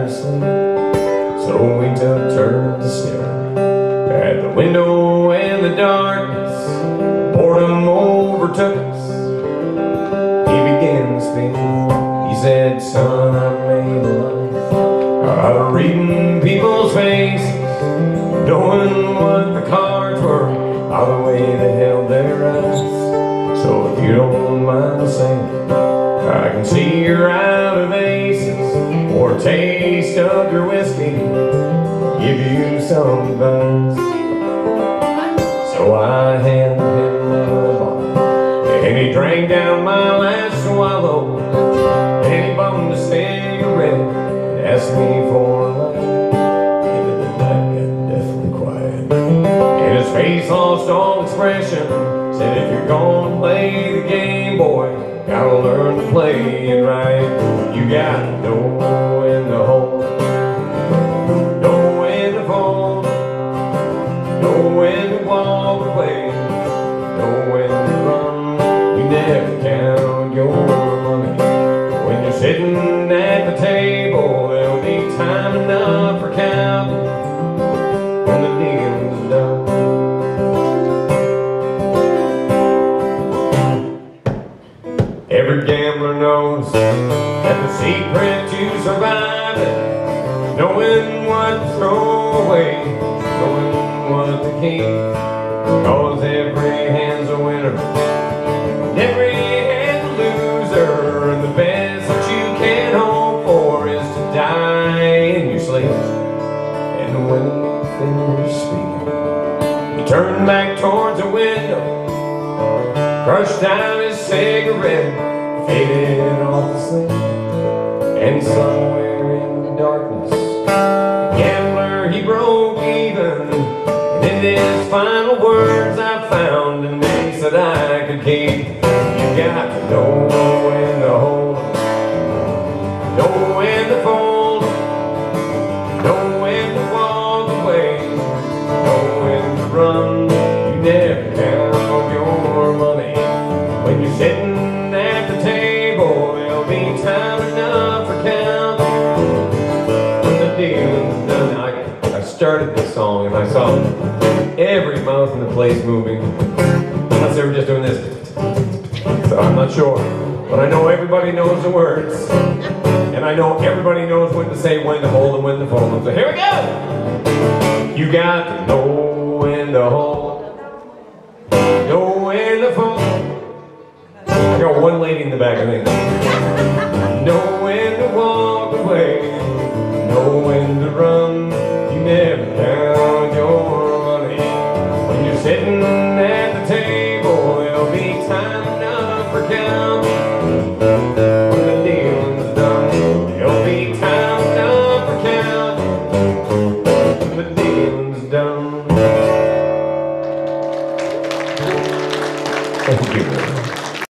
asleep. So we took turns to stare at the window in the darkness. Boredom overtook us. He began to speak. He said, son, I made a life out of reading people's faces, knowing what the cards were, by the way they held their eyes. So if you don't mind saying, I can see you're out of aces, or a taste of your whiskey, give you some advice. So I handed him my bottle, and he drank down my last swallow. And he bummed a cigarette and asked me for a light. And the night got deathly quiet, and his face lost all expression. Said, if you're gonna play the game, boy, gotta learn to play it right. You gotta know when to hold, know when to fold, know when to walk away, know when to run. You never count your money when you're sitting at the table. There'll be time enough for counting when the deal's done. Every gambler knows that the secret to surviving, knowing what to throw away, knowing what to keep. Cause every hand's a winner, and every hand's a loser, and the best that you can hope for is to die in your sleep. And when he finished speaking, he turned back towards the window, crushed down his cigarette, faded off to sleep. And somewhere in the darkness, the gambler, he broke even. And in his final words I found an ace that I could keep. You got to know when to hold, know when to fold, know when to walk away, know when to run. You never count your money when you're sitting at the table. There'll be time enough for count when the dealing's done. I started this song and I saw every mouth in the place moving, unless they were just doing this. So I'm not sure, but I know everybody knows the words, and I know everybody knows when to say when to hold and when to fold. So here we go. You got to know when to hold, know when to fold. I got one lady in the back, I think.